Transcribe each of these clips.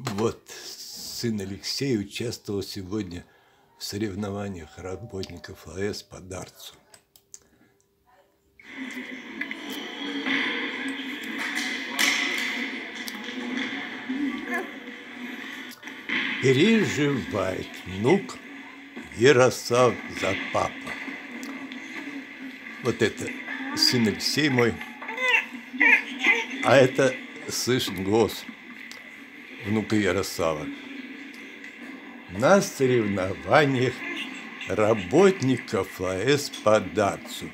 Вот сын Алексей участвовал сегодня в соревнованиях работников АЭС по дартсу. Переживает внук Ярослав за папу. Вот это сын Алексей мой, а это слышен голос внука Ярослава. На соревнованиях работников АЭС по дартсу.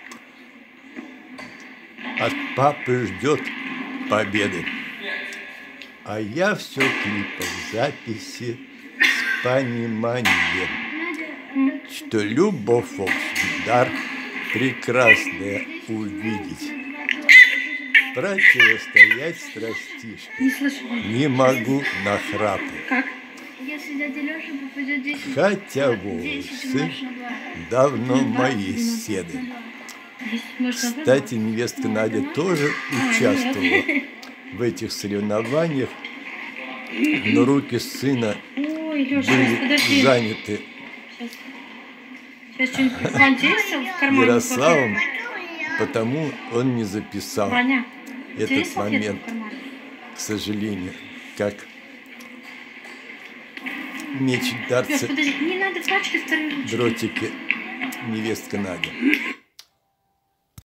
От папы ждет победы. А я все клипов записи с пониманием, что любовь дар прекрасное увидеть. Противостоять страстишке не могу на храпу. Хотя волосы давно мои седы. Кстати, невестка Надя тоже участвовала в этих соревнованиях, но руки сына были заняты Ярославом, потому он не записал этот момент, к сожалению, как мечет дартса дротики невестка Надя.